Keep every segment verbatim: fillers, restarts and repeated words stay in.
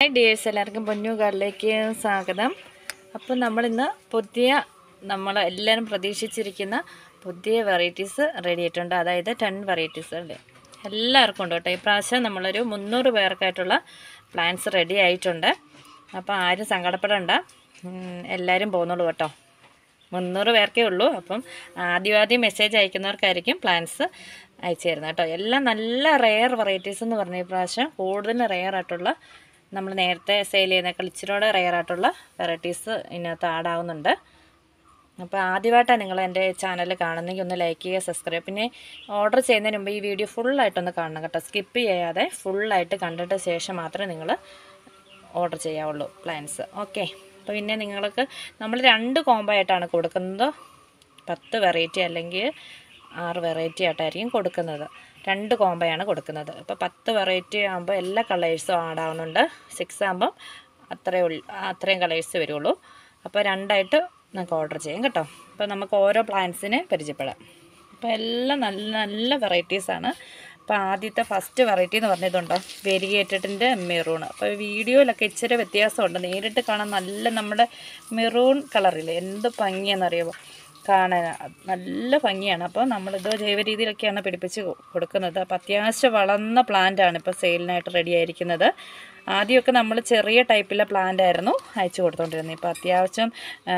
Hi dears, എല്ലാവർക്കും പൊന്നു കാർഡിലേക്ക് സ്വാഗതം. അപ്പോൾ നമ്മളിന്ന് പുതിയ നമ്മൾ എല്ലാവരും പ്രതീക്ഷിച്ചിരിക്കുന്ന പുതിയ വെറൈറ്റീസ് റെഡി ആയിട്ടുണ്ട്. അതായത് ടെൻ വെറൈറ്റീസ് ഉണ്ട്, എല്ലാവർക്കും ഉണ്ട് കേട്ടോ. ഇപ്രാവശ്യം നമ്മളൊരു മുന്നൂറ് പേർക്കായിട്ടുള്ള പ്ലാൻസ് റെഡി ആയിട്ടുണ്ട്. അപ്പോൾ ആരും സങ്കടപ്പെടണ്ട, എല്ലാവരും പോകുന്നുള്ളൂ കേട്ടോ. മുന്നൂറ് പേർക്കേ ഉള്ളൂ. അപ്പം ആദ്യം ആദ്യം മെസ്സേജ് അയക്കുന്നവർക്കായിരിക്കും പ്ലാൻസ് അയച്ചു തരുന്നത് കേട്ടോ. എല്ലാം നല്ല റെയർ വെറൈറ്റീസ് എന്ന് പറഞ്ഞ ഇപ്രാവശ്യം കൂടുതൽ റെയർ ആയിട്ടുള്ള, നമ്മൾ നേരത്തെ സെയിൽ ചെയ്യുന്നേക്കാൾ ഇച്ചിരിയോടെ റെയർ ആയിട്ടുള്ള വെറൈറ്റീസ് ഇതിനകത്ത് ആഡാവുന്നുണ്ട്. അപ്പോൾ ആദ്യമായിട്ടാണ് നിങ്ങൾ എൻ്റെ ചാനൽ കാണുന്നെങ്കിൽ ഒന്ന് ലൈക്ക് ചെയ്യുക, സബ്സ്ക്രൈബ്. പിന്നെ ഓർഡർ ചെയ്യുന്നതിന് മുമ്പ് ഈ വീഡിയോ ഫുള്ളായിട്ടൊന്ന് കാണണം കേട്ടോ. സ്കിപ്പ് ചെയ്യാതെ ഫുള്ളായിട്ട് കണ്ടിട്ട് ശേഷം മാത്രമേ നിങ്ങൾ ഓർഡർ ചെയ്യാവുള്ളൂ പ്ലാൻസ്. ഓക്കെ. അപ്പോൾ പിന്നെ നിങ്ങൾക്ക് നമ്മൾ രണ്ട് കോംബോ ആയിട്ടാണ് കൊടുക്കുന്നത്. പത്ത് വെറൈറ്റി അല്ലെങ്കിൽ ആറ് വെറൈറ്റി ആയിട്ടായിരിക്കും കൊടുക്കുന്നത്. രണ്ട് കോംബോയാണ് കൊടുക്കുന്നത്. അപ്പോൾ പത്ത് വെറൈറ്റി ആകുമ്പോൾ എല്ലാ കളേഴ്സും ആഡാവുന്നുണ്ട്. സിക്സ് ആകുമ്പം അത്രയേ ഉള്ളൂ, അത്രയും കളേഴ്സ് വരുള്ളൂ. അപ്പോൾ രണ്ടായിട്ട് നമുക്ക് ഓർഡർ ചെയ്യാം കേട്ടോ. അപ്പോൾ നമുക്ക് ഓരോ പ്ലാന്റ്സിനെ പരിചയപ്പെടാം. അപ്പോൾ എല്ലാം നല്ല നല്ല വെറൈറ്റീസാണ്. അപ്പോൾ ആദ്യത്തെ ഫസ്റ്റ് വെറൈറ്റി എന്ന് പറഞ്ഞതുണ്ടോ, വെരിഗേറ്റഡിൻ്റെ മെറൂൺ. അപ്പോൾ വീഡിയോയിലൊക്കെ ഇച്ചിരി വ്യത്യാസമുണ്ട്, നേരിട്ട് കാണാൻ നല്ല നമ്മുടെ മെറൂൺ കളറില്ലേ, എന്ത് ഭംഗിയാണെന്നറിയാമോ കാണാൻ, നല്ല ഭംഗിയാണ്. അപ്പോൾ നമ്മളിത് ജൈവ രീതിയിലൊക്കെയാണ് പിടിപ്പിച്ച് കൊടുക്കുന്നത്. അപ്പോൾ അത്യാവശ്യം വളർന്ന പ്ലാന്റാണ് ഇപ്പോൾ സെയിലിനായിട്ട് റെഡി ആയിരിക്കുന്നത്. ആദ്യമൊക്കെ നമ്മൾ ചെറിയ ടൈപ്പിലെ പ്ലാന്റ് ആയിരുന്നു അയച്ചു കൊടുത്തുകൊണ്ടിരുന്നത്. ഇപ്പോൾ അത്യാവശ്യം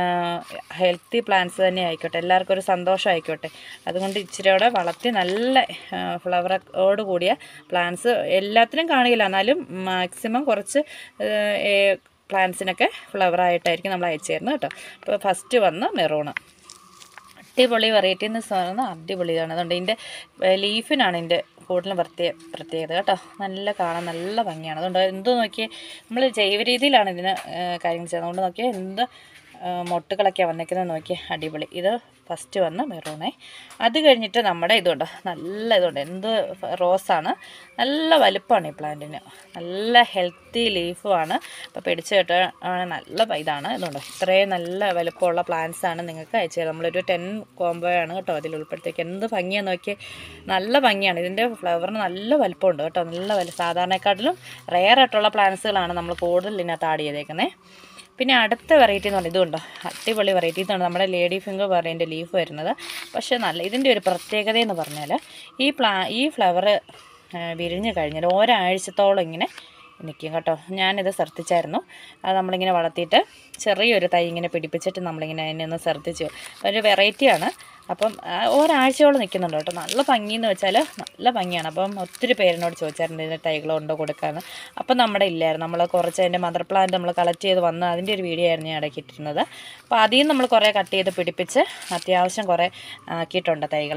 ഹെൽത്തി പ്ലാന്റ്സ് തന്നെ ആയിക്കോട്ടെ, എല്ലാവർക്കും ഒരു സന്തോഷം ആയിക്കോട്ടെ, അതുകൊണ്ട് ഇച്ചിരിയോടെ വളർത്തി നല്ല ഫ്ലവറോട് കൂടിയ പ്ലാന്റ്സ് എല്ലാത്തിനും കാണില്ല, എന്നാലും മാക്സിമം കുറച്ച് പ്ലാന്റ്സിനൊക്കെ ഫ്ലവറായിട്ടായിരിക്കും നമ്മൾ അയച്ചു തരുന്നത് കേട്ടോ. അപ്പോൾ ഫസ്റ്റ് വന്ന് മെറൂണ്, അടിപൊളി വെറൈറ്റി എന്ന് പറയുന്നത് അടിപൊളിയാണ്. അതുകൊണ്ട് ഇതിൻ്റെ ലീഫിനാണ് ഇതിൻ്റെ കൂടുതലും പ്രത്യേക പ്രത്യേകത കേട്ടോ. നല്ല കാണാൻ നല്ല ഭംഗിയാണ്. അതുകൊണ്ട് എന്ത് നോക്കിയേ, നമ്മൾ ജൈവ രീതിയിലാണ് ഇതിന് കാര്യങ്ങൾ ചെയ്യുന്നത്. അതുകൊണ്ട് നോക്കിയാൽ എന്ത് മൊട്ടുകളൊക്കെയാണ് വന്നിരിക്കുന്നത് നോക്കിയാൽ അടിപൊളി. ഇത് ഫസ്റ്റ് വന്ന് മെറൂണേ. അത് കഴിഞ്ഞിട്ട് നമ്മുടെ ഇതുണ്ട്, നല്ല ഇതുണ്ട്, എന്ത് റോസാണ്, നല്ല വലുപ്പമാണ് ഈ പ്ലാന്റിന്, നല്ല ഹെൽത്തി ലീഫുമാണ്. അപ്പോൾ പിടിച്ച് കേട്ടോ നല്ല ഇതാണ്. ഇതുണ്ട്, ഇത്രയും നല്ല വലുപ്പമുള്ള പ്ലാന്റ്സാണ് നിങ്ങൾക്ക് അയച്ചു തരാം. നമ്മളൊരു ടെൻ കോംബോ ആണ് കേട്ടോ അതിൽ ഉൾപ്പെടുത്തേക്ക്. എന്ത് ഭംഗിയാന്ന് നോക്കിയാൽ, നല്ല ഭംഗിയാണ്. ഇതിൻ്റെ ഫ്ലവറിന് നല്ല വലുപ്പമുണ്ട് കേട്ടോ, നല്ല വലുപ്പം. സാധാരണക്കാട്ടിലും റെയർ ആയിട്ടുള്ള പ്ലാന്റ്സുകളാണ് നമ്മൾ കൂടുതൽ ഇതിനകത്ത് ആഡ് ചെയ്തേക്കുന്നത്. പിന്നെ അടുത്ത വെറൈറ്റി എന്ന് പറഞ്ഞാൽ ഇതുണ്ടോ, അടിപൊളി വെറൈറ്റി ഇതാണ് നമ്മുടെ ലേഡി ഫിംഗർ പറയുന്നതിൻ്റെ ലീഫ് വരുന്നത്. പക്ഷേ നല്ല ഇതിൻ്റെ ഒരു പ്രത്യേകത എന്ന് പറഞ്ഞാൽ, ഈ പ്ലാ ഈ ഫ്ലവർ വിരിഞ്ഞ് കഴിഞ്ഞാൽ ഒരാഴ്ചത്തോളം ഇങ്ങനെ നിൽക്കും കേട്ടോ. ഞാനിത് ശ്രദ്ധിച്ചായിരുന്നു. അത് നമ്മളിങ്ങനെ വളർത്തിയിട്ട് ചെറിയൊരു തൈ ഇങ്ങനെ പിടിപ്പിച്ചിട്ട് നമ്മളിങ്ങനെ അതിനെ ഒന്ന് ശ്രദ്ധിച്ചു. ഒരു വെറൈറ്റിയാണ്. അപ്പം ഒരാഴ്ചയോളം നിൽക്കുന്നുണ്ട് കേട്ടോ. നല്ല ഭംഗിയെന്ന് വെച്ചാൽ നല്ല ഭംഗിയാണ്. അപ്പം ഒത്തിരി പേരിനോട് ചോദിച്ചായിരുന്നു ഇതിൻ്റെ തൈകളുണ്ടോ കൊടുക്കാമെന്ന്. അപ്പം നമ്മുടെ ഇല്ലായിരുന്നു. നമ്മൾ കുറച്ച് അതിൻ്റെ മദർ പ്ലാന്റ് നമ്മൾ കളക്ട് ചെയ്ത് വന്ന് അതിൻ്റെ ഒരു വീഡിയോ ആയിരുന്നു ഞാൻ ഇടയ്ക്ക് ഇട്ടിരുന്നത്. അപ്പോൾ അതിൽ നിന്ന് നമ്മൾ കുറേ കട്ട് ചെയ്ത് പിടിപ്പിച്ച് അത്യാവശ്യം കുറേ ആക്കിയിട്ടുണ്ട് തൈകൾ.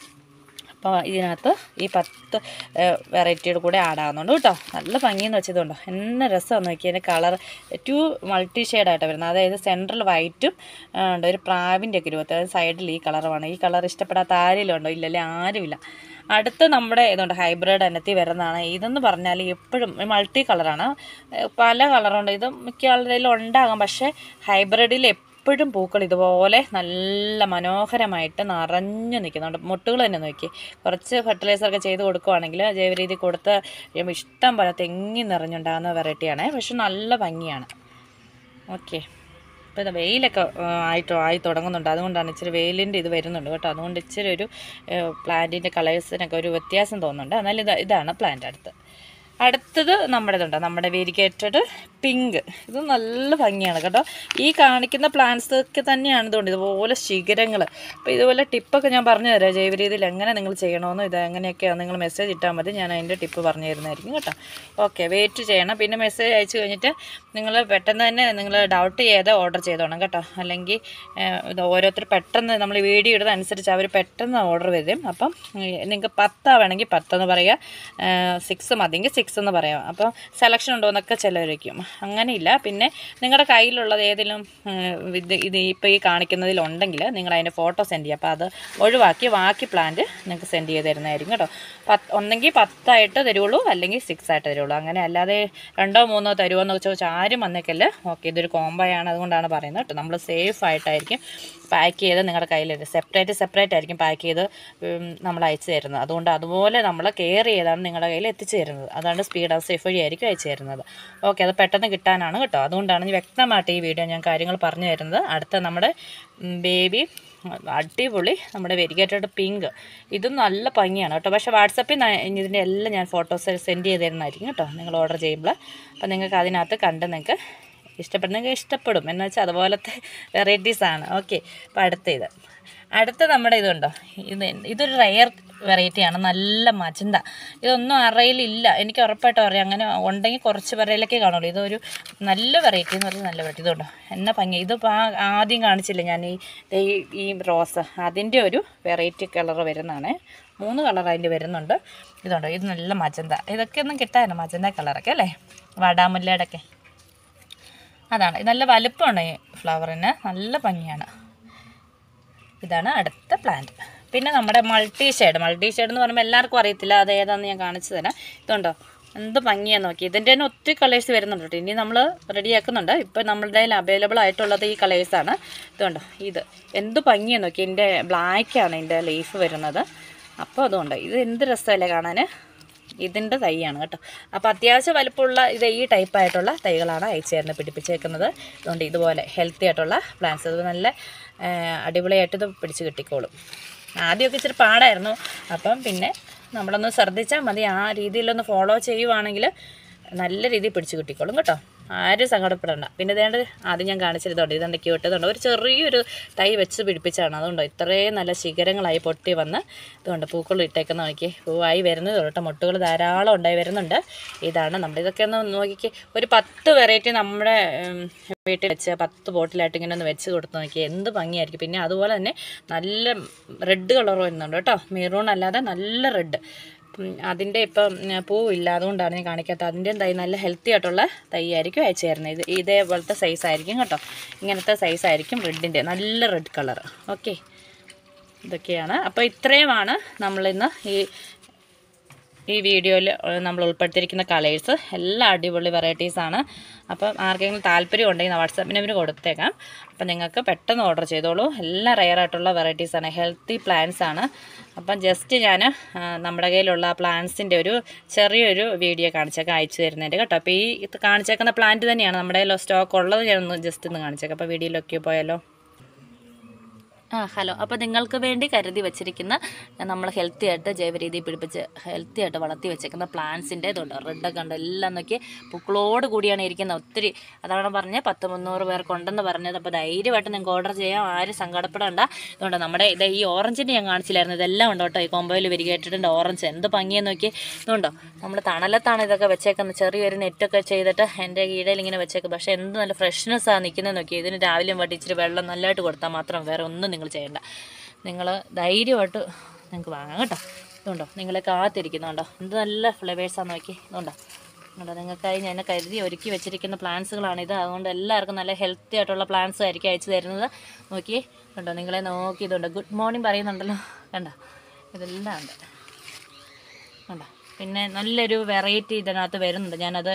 അപ്പോൾ ഇതിനകത്ത് ഈ പത്ത് വെറൈറ്റിയുടെ കൂടെ ആഡാകുന്നുണ്ട് കേട്ടോ. നല്ല ഭംഗിയെന്ന് വെച്ചതുകൊണ്ടോ, എന്ന രസമാണെന്ന് നോക്കി. അതിൻ്റെ കളർ ടു മൾട്ടി ഷെയ്ഡായിട്ടാണ് വരുന്നത്. അതായത് സെൻട്രൽ വൈറ്റും ഉണ്ട്, ഒരു പ്രാവിൻ്റെ ഒക്കെ രൂപത്തിൽ, അതായത് സൈഡിൽ ഈ കളറുമാണ്. ഈ കളർ ഇഷ്ടപ്പെടാത്ത ആരെങ്കിലും ഉണ്ടോ? ഇല്ലല്ലേ, ആരുമില്ല. അടുത്ത് നമ്മുടെ ഇതുണ്ട്, ഹൈബ്രിഡ് ഇനത്തിൽ വരുന്നതാണ്. ഇതെന്ന് പറഞ്ഞാൽ എപ്പോഴും മൾട്ടി കളറാണ്, പല കളറുണ്ട്. ഇത് മിക്ക ആളുകളിലും ഉണ്ടാകാം, പക്ഷേ ഹൈബ്രിഡിൽ എപ്പോഴും പൂക്കൾ ഇതുപോലെ നല്ല മനോഹരമായിട്ട് നിറഞ്ഞു നിൽക്കുന്നുണ്ട്. മുട്ടുകൾ തന്നെ നോക്കി. കുറച്ച് ഫെർട്ടിലൈസറൊക്കെ ചെയ്ത് കൊടുക്കുവാണെങ്കിൽ, ജൈവ രീതി കൊടുത്ത് ഇഷ്ടം പോലെ തെങ്ങി നിറഞ്ഞുണ്ടാകുന്ന വെറൈറ്റിയാണ്. പക്ഷെ നല്ല ഭംഗിയാണ്. ഓക്കെ. ഇപ്പോൾ ഇത് വെയിലൊക്കെ ആയിട്ട് ആയി തുടങ്ങുന്നുണ്ട്, അതുകൊണ്ടാണ് ഇച്ചിരി വെയിലിൻ്റെ ഇത് വരുന്നുണ്ട് കേട്ടോ. അതുകൊണ്ട് ഇച്ചിരി ഒരു പ്ലാന്റിൻ്റെ കളേഴ്സിനൊക്കെ ഒരു വ്യത്യാസം തോന്നുന്നുണ്ട്. എന്നാലും ഇത് ഇതാണ് പ്ലാന്റ്. അടുത്ത് അടുത്തത് നമ്മുടെ ഇതുണ്ട്, നമ്മുടെ വെരിഗേറ്റഡ് പിങ്ക്. ഇത് നല്ല ഭംഗിയാണ് കേട്ടോ. ഈ കാണിക്കുന്ന പ്ലാന്റ്സൊക്കെ തന്നെയാണ് ഇതുകൊണ്ട് ഇതുപോലെ ശിഖരങ്ങൾ. അപ്പോൾ ഇതുപോലെ ടിപ്പൊക്കെ ഞാൻ പറഞ്ഞു തരാം ജൈവ രീതിയിൽ എങ്ങനെ നിങ്ങൾ ചെയ്യണമെന്ന്. ഇത് എങ്ങനെയൊക്കെയാണ് നിങ്ങൾ മെസ്സേജ് ഇട്ടാൽ മതി, ഞാൻ അതിൻ്റെ ടിപ്പ് പറഞ്ഞു തരുന്നതായിരിക്കും കേട്ടോ. ഓക്കെ, വെയിറ്റ് ചെയ്യണം. പിന്നെ മെസ്സേജ് അയച്ചു കഴിഞ്ഞിട്ട് നിങ്ങൾ പെട്ടെന്ന് തന്നെ നിങ്ങൾ ഡൗട്ട് ചെയ്ത് ഓർഡർ ചെയ്തോണം കേട്ടോ. അല്ലെങ്കിൽ ഇത് ഓരോരുത്തർ പെട്ടെന്ന് നമ്മൾ വീഡിയോ ഇടുന്ന അനുസരിച്ച് അവർ പെട്ടെന്ന് ഓർഡർ വരും. അപ്പം നിങ്ങൾക്ക് പത്താവണമെങ്കിൽ പത്തെന്ന് പറയുക, സിക്സ് മതിയെങ്കിൽ സിക്സ് എന്ന് പറയാം. അപ്പോൾ സെലക്ഷൻ ഉണ്ടോ എന്നൊക്കെ ചിലവരയ്ക്കും, അങ്ങനെയില്ല. പിന്നെ നിങ്ങളുടെ കയ്യിലുള്ളത് ഏതെങ്കിലും ഇത് ഇത് ഇപ്പോൾ ഈ കാണിക്കുന്നതിലുണ്ടെങ്കിൽ നിങ്ങൾ അതിൻ്റെ ഫോട്ടോ സെൻഡ് ചെയ്യുക. അപ്പോൾ അത് ഒഴിവാക്കി ബാക്കി പ്ലാന്റ് നിങ്ങൾക്ക് സെൻഡ് ചെയ്ത് തരുന്നതായിരിക്കും കേട്ടോ. പത്ത് ഒന്നെങ്കിൽ പത്തായിട്ട് തരുള്ളൂ, അല്ലെങ്കിൽ സിക്സ് ആയിട്ട് തരുള്ളൂ. അങ്ങനെ അല്ലാതെ രണ്ടോ മൂന്നോ തരുമോ എന്നൊക്കെ ചോദിച്ചാൽ ആരും വന്നേക്കല്ല. ഓക്കെ, ഇതൊരു കോംബോയാണ്, അതുകൊണ്ടാണ് പറയുന്നത് കേട്ടോ. നമ്മൾ സേഫ് ആയിട്ടായിരിക്കും പാക്ക് ചെയ്ത് നിങ്ങളുടെ കയ്യിൽ സെപ്പറേറ്റ് സെപ്പറേറ്റ് ആയിരിക്കും പാക്ക് ചെയ്ത് നമ്മൾ അയച്ചു തരുന്നത്. അതുകൊണ്ട് അതുപോലെ നമ്മൾ കെയർ ചെയ്താണ് നിങ്ങളുടെ കയ്യിൽ എത്തിച്ചു തരുന്നത്. അതാണ് സ്പീഡ് ആൻഡ് സേഫ് വഴിയായിരിക്കും അയച്ചു തരുന്നത്. ഓക്കെ, അത് പെട്ടെന്ന് പെട്ടെന്ന് കിട്ടാനാണ് കേട്ടോ. അതുകൊണ്ടാണ് വ്യക്തമായിട്ട് ഈ വീഡിയോ ഞാൻ കാര്യങ്ങൾ പറഞ്ഞു തരുന്നത്. അടുത്ത നമ്മുടെ ബേബി അടിപൊളി നമ്മുടെ വെരിഗേറ്റഡ് പിങ്ക്, ഇതും നല്ല ഭംഗിയാണ് കേട്ടോ. പക്ഷേ വാട്സപ്പിൽ ഇതിൻ്റെ എല്ലാം ഞാൻ ഫോട്ടോസ് സെൻഡ് ചെയ്ത് തരുന്നതായിരിക്കും കേട്ടോ നിങ്ങൾ ഓർഡർ ചെയ്യുമ്പോൾ. അപ്പോൾ നിങ്ങൾക്ക് അതിനകത്ത് കണ്ട് നിങ്ങൾക്ക് ഇഷ്ടപ്പെടുന്നെങ്കിൽ ഇഷ്ടപ്പെടും എന്ന് വെച്ചാൽ അതുപോലത്തെ വെറൈറ്റീസാണ്. ഓക്കെ, അപ്പോൾ അടുത്ത ഇത് അടുത്ത നമ്മുടെ ഇതുണ്ടോ, ഇത് ഇതൊരു റയർ വെറൈറ്റിയാണ്, നല്ല മജന്ത. ഇതൊന്നും അറയിലില്ല, എനിക്ക് ഉറപ്പായിട്ടും അറിയാം. അങ്ങനെ ഉണ്ടെങ്കിൽ കുറച്ച് വിറയിലൊക്കെ കാണുള്ളൂ. ഇതൊരു നല്ല വെറൈറ്റി എന്ന് പറഞ്ഞാൽ നല്ല വെറൈറ്റി. ഇതുണ്ടോ എന്നാ ഭംഗി. ഇതിപ്പോൾ ആദ്യം കാണിച്ചില്ല ഞാൻ ഈ ഈ റോസ്, അതിൻ്റെ ഒരു വെറൈറ്റി കളർ വരുന്നതാണ്. മൂന്ന് കളർ അതിൻ്റെ വരുന്നുണ്ട്. ഇതുണ്ടോ, ഇത് നല്ല മജന്ത. ഇതൊക്കെ ഒന്നും കിട്ടാനോ മജന്ത കളറൊക്കെ അല്ലേ, വാടാമുല്ലയുടെ ഒക്കെ. അതാണ്, നല്ല വലുപ്പമാണ് ഈ ഫ്ലവറിന്, നല്ല ഭംഗിയാണ്. ഇതാണ് അടുത്ത പ്ലാന്റ്. പിന്നെ നമ്മുടെ മൾട്ടി ഷെയ്ഡ്, മൾട്ടി ഷെയ്ഡ് എന്ന് പറയുമ്പോൾ എല്ലാവർക്കും അറിയത്തില്ല അത് ഏതാണെന്ന് ഞാൻ കാണിച്ചു തരാം. ഇതുണ്ടോ എന്ത് ഭംഗിയാന്ന് നോക്കി. ഇതിൻ്റെ തന്നെ ഒത്തിരി കളേഴ്സ് വരുന്നുണ്ട് കേട്ടോ. ഇനി നമ്മൾ റെഡിയാക്കുന്നുണ്ട്. ഇപ്പോൾ നമ്മളുടെ കയ്യിൽ അവൈലബിൾ ആയിട്ടുള്ളത് ഈ കളേഴ്സാണ്. ഇതുണ്ടോ, ഇത് എന്ത് ഭംഗിയാന്ന് നോക്കി. ഇതിൻ്റെ ബ്ലാക്കാണ് ഇതിൻ്റെ ലീഫ് വരുന്നത്. അപ്പോൾ അതുകൊണ്ട് ഇത് എന്ത് രസമല്ലേ കാണാൻ. ഇതിൻ്റെ തൈയാണ് കേട്ടോ. അപ്പോൾ അത്യാവശ്യം വലുപ്പമുള്ള ഇത് ഈ ടൈപ്പായിട്ടുള്ള തൈകളാണ് അയച്ചു തരുന്നത്, പിടിപ്പിച്ചേക്കുന്നത്. അതുകൊണ്ട് ഇതുപോലെ ഹെൽത്തി ആയിട്ടുള്ള പ്ലാന്റ്സ്, അത് നല്ല അടിപൊളിയായിട്ട് ഇത് പിടിച്ച് കിട്ടിക്കോളും. ആദ്യമൊക്കെ ഇച്ചിരി പാടായിരുന്നു. അപ്പം പിന്നെ നമ്മളൊന്ന് ശ്രദ്ധിച്ചാൽ മതി, ആ രീതിയിലൊന്ന് ഫോളോ ചെയ്യുവാണെങ്കിൽ നല്ല രീതിയിൽ പിടിച്ച് കിട്ടിക്കോളും കേട്ടോ. ആരും സങ്കടപ്പെടണ്ട. പിന്നെ ഇതേണ്ട ആദ്യം ഞാൻ കാണിച്ചിരുന്നുണ്ട്, ഇതെൻ്റെ ക്യൂട്ടതുണ്ട്. ഒരു ചെറിയൊരു തൈ വെച്ച് പിടിപ്പിച്ചാണ്. അതുകൊണ്ടോ ഇത്രയും നല്ല ശിഖരങ്ങളായി പൊട്ടി വന്ന് ഇതുകൊണ്ട് പൂക്കൾ ഇട്ടേക്കുന്ന നോക്കി, പൂവായി വരുന്നത് കേട്ടോ. മുട്ടുകൾ ധാരാളം ഉണ്ടായി വരുന്നുണ്ട്. ഇതാണ് നമ്മുടെ ഇതൊക്കെ ഒന്ന് നോക്കിക്ക്. ഒരു പത്ത് വെറൈറ്റി നമ്മുടെ വീട്ടിൽ വെച്ച് പത്ത് ബോട്ടിലായിട്ട് ഇങ്ങനെ ഒന്ന് വെച്ച് കൊടുത്ത് നോക്കി, എന്ത് ഭംഗിയായിരിക്കും. പിന്നെ അതുപോലെ തന്നെ നല്ല റെഡ് കളർ വരുന്നുണ്ട് കേട്ടോ, മെറൂൺ അല്ലാതെ നല്ല റെഡ്. അതിൻ്റെ ഇപ്പം പൂവില്ല, അതുകൊണ്ടാണ് ഞാൻ കാണിക്കാത്തത്. അതിൻ്റെ തൈ നല്ല ഹെൽത്തി ആയിട്ടുള്ള തൈ ആയിരിക്കും അയച്ചു തരുന്നത്. ഇത് ഇതേപോലത്തെ സൈസായിരിക്കും കേട്ടോ, ഇങ്ങനത്തെ സൈസായിരിക്കും റെഡിൻ്റെ, നല്ല റെഡ് കളർ. ഓക്കെ, ഇതൊക്കെയാണ്. അപ്പോൾ ഇത്രയുമാണ് നമ്മളിന്ന് ഈ ഈ വീഡിയോയിൽ നമ്മൾ ഉൾപ്പെടുത്തിയിരിക്കുന്ന കളേഴ്സ്. എല്ലാം അടിപൊളി വെറൈറ്റീസാണ്. അപ്പം ആർക്കെങ്കിലും താല്പര്യം ഉണ്ടെങ്കിൽ വാട്സാപ്പ് നമ്പർ കൊടുത്തേക്കാം. അപ്പം നിങ്ങൾക്ക് പെട്ടെന്ന് ഓർഡർ ചെയ്തോളൂ. എല്ലാം റെയറായിട്ടുള്ള വെറൈറ്റീസാണ്, ഹെൽത്തി പ്ലാന്റ്സ് ആണ്. അപ്പം ജസ്റ്റ് ഞാൻ നമ്മുടെ കയ്യിലുള്ള പ്ലാന്റ്സിൻ്റെ ഒരു ചെറിയൊരു വീഡിയോ കാണിച്ചേക്കാം, അയച്ചു തരുന്നതിൻ്റെ കേട്ടോ. അപ്പോൾ ഈ ഇത് കാണിച്ചേക്കുന്ന പ്ലാന്റ് തന്നെയാണ് നമ്മുടെ കയ്യിൽ സ്റ്റോക്ക് ഉള്ളത്. ഞാനൊന്ന് ജസ്റ്റ് ഒന്ന് കാണിച്ചേക്കാം. അപ്പോൾ വീഡിയോയിലൊക്കെ പോയാലോ. ആ ഹലോ, അപ്പോൾ നിങ്ങൾക്ക് വേണ്ടി കരുതി വെച്ചിരിക്കുന്ന നമ്മൾ ഹെൽത്തി ആയിട്ട് ജൈവരീതി പിടിപ്പിച്ച് ഹെൽത്തി ആയിട്ട് വളർത്തി വെച്ചേക്കുന്ന പ്ലാന്റ്സിൻ്റെ ഇതുണ്ട്. റെഡൊക്കെ ഉണ്ട്, എല്ലാം നോക്കി പൂക്കളോട് കൂടിയാണ് ഇരിക്കുന്നത്. ഒത്തിരി, അതാണ് പറഞ്ഞത് പത്ത് മുന്നൂറ് പേർക്കുണ്ടെന്ന് പറഞ്ഞത്. അപ്പോൾ ധൈര്യമായിട്ട് നിങ്ങൾക്ക് ഓർഡർ ചെയ്യാം, ആരും സങ്കടപ്പെടേണ്ട. ഇതുകൊണ്ട് നമ്മുടെ ഇത് ഈ ഓറഞ്ചിൻ്റെ ഞാൻ കാണിച്ചില്ലായിരുന്നു, ഇതെല്ലാം ഉണ്ട് കേട്ടോ. ഈ കൊമ്പയിൽ വെരിഗേറ്റഡിൻ്റെ ഓറഞ്ച് എന്ത് ഭംഗിയെന്ന് നോക്കി. ഇതുണ്ടോ, നമ്മൾ തണലത്താണ് ഇതൊക്കെ വെച്ചേക്കുന്നത്. ചെറിയൊരു നെറ്റൊക്കെ ചെയ്തിട്ട് എൻ്റെ കീഴയിൽ ഇങ്ങനെ വെച്ചേക്കും. പക്ഷേ എന്ത് നല്ല ഫ്രഷ്നെസ്സാണ് നിൽക്കുന്നത് നോക്കി. ഇതിന് രാവിലെയും വട്ടി ഇച്ചിരി വെള്ളം നല്ലതായിട്ട് കൊടുത്താൽ മാത്രം, വേറെ ഒന്നും നിങ്ങൾ ചെയ്യേണ്ട. നിങ്ങൾ ധൈര്യമായിട്ട് നിങ്ങൾക്ക് വാങ്ങാം കേട്ടോ. ഇതുണ്ടോ, നിങ്ങളെ കാത്തിരിക്കുന്നുണ്ടോ, എന്ത് നല്ല ഫ്ലേവേഴ്സാന്ന് നോക്കി. ഇതുണ്ടോ, ഉണ്ടോ, നിങ്ങൾക്കായി ഞാൻ കരുതി ഒരുക്കി വെച്ചിരിക്കുന്ന പ്ലാന്റ്സുകളാണിത്. അതുകൊണ്ട് എല്ലാവർക്കും നല്ല ഹെൽത്തി ആയിട്ടുള്ള പ്ലാന്റ്സ് ആയിരിക്കും അയച്ചു തരുന്നത്. നോക്കി കണ്ടോ, നിങ്ങളെ നോക്കി. ഇതുണ്ട്, ഗുഡ് മോർണിംഗ് പറയുന്നുണ്ടല്ലോ, കണ്ടോ, ഇതെല്ലാം ഉണ്ട് കണ്ടോ. പിന്നെ നല്ലൊരു വെറൈറ്റി ഇതിനകത്ത് വരുന്നുണ്ട്. ഞാനത്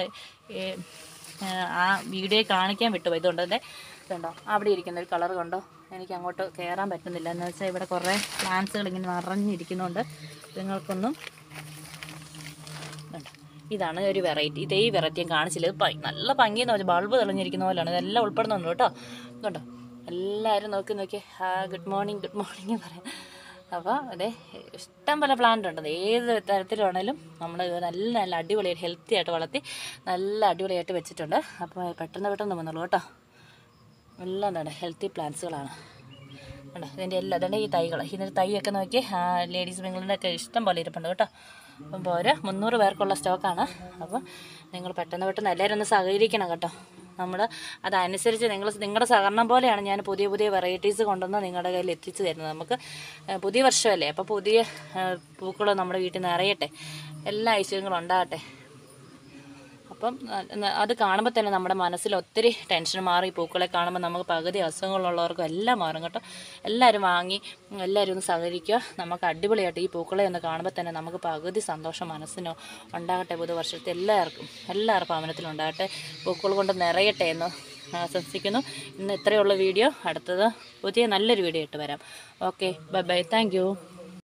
ആ വീഡിയോ കാണിക്കാൻ വിട്ടുപോയി. ഇതുകൊണ്ട് തന്നെ കണ്ടോ, അവിടെ ഇരിക്കുന്ന ഒരു കളർ കണ്ടോ, എനിക്ക് അങ്ങോട്ട് കയറാൻ പറ്റുന്നില്ല. എന്ന് വെച്ചാൽ ഇവിടെ കുറേ പ്ലാന്റ്സുകൾ ഇങ്ങനെ നിറഞ്ഞിരിക്കുന്നുണ്ട്. നിങ്ങൾക്കൊന്നും കണ്ടോ, ഇതാണ് ഒരു വെറൈറ്റി. ഇതേ വെറൈറ്റി ഞാൻ കാണിച്ചില്ല. ഇത് നല്ല ഭംഗിയെന്ന് വെച്ചാൽ ബൾബ് തെളിഞ്ഞിരിക്കുന്ന പോലെയാണ്. ഇതെല്ലാം ഉൾപ്പെടുന്നുണ്ട് കേട്ടോ. കണ്ടോ, എല്ലാവരും നോക്കി നോക്കി ഹാ ഗുഡ് മോർണിംഗ് ഗുഡ് മോർണിംഗ് പറയാം. അപ്പോൾ അതെ, ഇഷ്ടം പോലെ പ്ലാന്റ് ഉണ്ട്. ഏത് തരത്തിലാണേലും നമ്മൾ നല്ല നല്ല അടിപൊളിയായിട്ട് ഹെൽത്തി ആയിട്ട് വളർത്തി നല്ല അടിപൊളിയായിട്ട് വെച്ചിട്ടുണ്ട്. അപ്പോൾ പെട്ടെന്ന് പെട്ടെന്ന് വന്നുള്ളൂ കേട്ടോ. എല്ലാം എന്താണ് ഹെൽത്തി പ്ലാന്റ്സുകളാണ് കേട്ടോ. ഇതിൻ്റെ എല്ലാം ഇതുണ്ട് ഈ തൈകൾ. ഇതിൻ്റെ തൈയൊക്കെ നോക്കി ലേഡീസ് ബംഗിളിൻ്റെ ഒക്കെ ഇഷ്ടം പോലെ ഇരിപ്പുണ്ട് കേട്ടോ. അപ്പം പോരെ മുന്നൂറ് പേർക്കുള്ള സ്റ്റോക്കാണ്. അപ്പോൾ നിങ്ങൾ പെട്ടെന്ന് പെട്ടെന്ന് എല്ലാവരും ഒന്ന് സഹകരിക്കണം കേട്ടോ. നമ്മൾ അതനുസരിച്ച് നിങ്ങൾ നിങ്ങളുടെ സഹകരണം പോലെയാണ് ഞാൻ പുതിയ പുതിയ വെറൈറ്റീസ് കൊണ്ടുവന്ന് നിങ്ങളുടെ കയ്യിൽ എത്തിച്ചു തരുന്നത്. നമുക്ക് പുതിയ വർഷമല്ലേ, അപ്പോൾ പുതിയ പൂക്കൾ നമ്മുടെ വീട്ടിൽ നിന്ന് അറിയട്ടെ, എല്ലാ ഐശ്വര്യങ്ങളും ഉണ്ടാകട്ടെ. അപ്പം അത് കാണുമ്പോൾ തന്നെ നമ്മുടെ മനസ്സിൽ ഒത്തിരി ടെൻഷൻ മാറി. പൂക്കളെ കാണുമ്പോൾ നമുക്ക് പകുതി അസുഖങ്ങളുള്ളവർക്കും എല്ലാം മാറും കേട്ടോ. എല്ലാവരും വാങ്ങി എല്ലാവരും ഒന്ന് സഹകരിക്കുക. നമുക്ക് അടിപൊളിയായിട്ട് ഈ പൂക്കളെ ഒന്ന് കാണുമ്പോൾ തന്നെ നമുക്ക് പകുതി സന്തോഷം മനസ്സിനോ ഉണ്ടാകട്ടെ. പുതുവർഷത്തെ എല്ലാവർക്കും എല്ലാവർക്കും ഭവനത്തിലുണ്ടാകട്ടെ, പൂക്കൾ കൊണ്ട് നിറയട്ടെ എന്ന് ആശംസിക്കുന്നു. ഇന്ന് ഇത്രയുള്ള വീഡിയോ. അടുത്തത് പുതിയ നല്ലൊരു വീഡിയോ ഇട്ട് വരാം. Okay, bye bye, thank U.